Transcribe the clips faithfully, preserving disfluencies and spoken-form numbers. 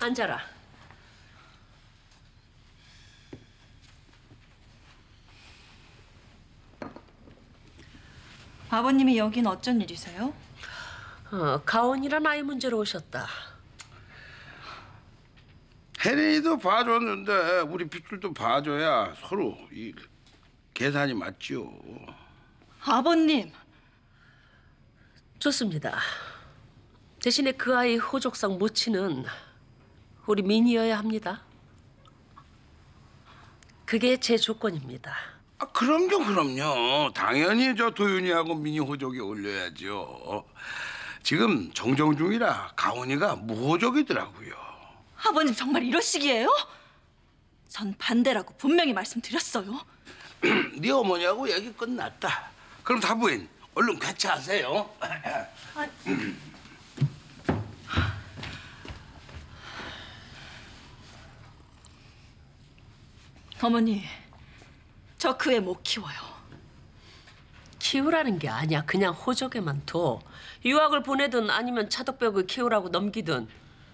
앉아라. 아버님이 여긴 어쩐 일이세요? 어, 가온이란 아이 문제로 오셨다. 혜린이도 봐줬는데 우리 빗줄도 봐줘야 서로 이 계산이 맞지요. 아버님! 좋습니다. 대신에 그 아이 호족상 모친은 우리 민이여야 합니다. 그게 제 조건입니다. 아, 그럼요, 그럼요. 당연히 저 도윤이하고 민이 호족에 올려야죠. 지금 정정 중이라 가온이가 무호족이더라고요. 아버님 정말 이러시기에요? 전 반대라고 분명히 말씀드렸어요. 네 어머니하고 얘기 끝났다. 그럼 사부인 얼른 개최하세요. 아, 어머니, 저 그 애 못 키워요. 키우라는 게 아니야. 그냥 호족에만 둬. 유학을 보내든 아니면 차덕배고 키우라고 넘기든.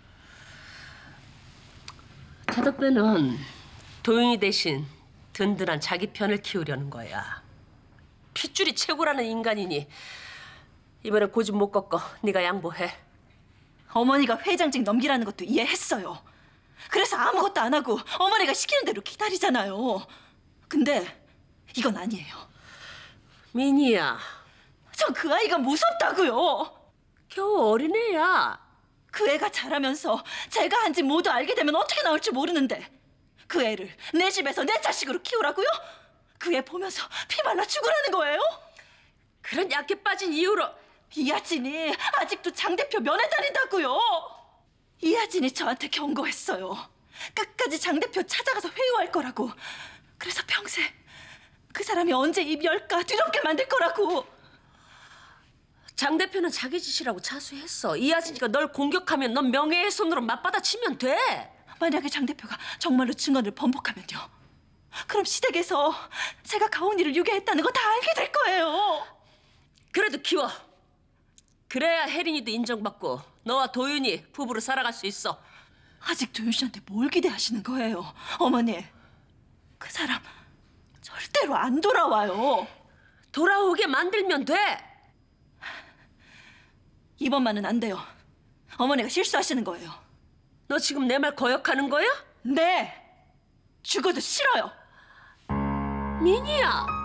차덕배는 도윤이 대신 든든한 자기 편을 키우려는 거야. 핏줄이 최고라는 인간이니 이번에 고집 못 꺾어. 네가 양보해. 어머니가 회장직 넘기라는 것도 이해했어요. 그래서 아무것도 안 하고 어머니가 시키는 대로 기다리잖아요. 근데 이건 아니에요. 민희야. 전 그 아이가 무섭다고요. 겨우 어린애야. 그 애가 자라면서 제가 한 짓 모두 알게 되면 어떻게 나올지 모르는데 그 애를 내 집에서 내 자식으로 키우라고요? 그 애 보면서 피 말라 죽으라는 거예요? 그런 약해 빠진 이유로 이하진이 아직도 장 대표 면회 다닌다고요. 이하진이 저한테 경고했어요. 끝까지 장 대표 찾아가서 회유할 거라고. 그래서 평생 그 사람이 언제 입 열까 두렵게 만들 거라고. 장 대표는 자기 짓이라고 자수했어. 이하진이가 널 공격하면 넌 명예훼손으로 맞받아치면 돼. 만약에 장 대표가 정말로 증언을 번복하면요. 그럼 시댁에서 제가 가온이를 유괴했다는 거 다 알게 될 거예요. 그래도 키워. 그래야 혜린이도 인정받고 너와 도윤이 부부로 살아갈 수 있어. 아직 도윤 씨한테 뭘 기대하시는 거예요? 어머니, 그 사람 절대로 안 돌아와요. 돌아오게 만들면 돼. 이번만은 안 돼요. 어머니가 실수하시는 거예요. 너 지금 내 말 거역하는 거야? 네, 죽어도 싫어요. 민희야.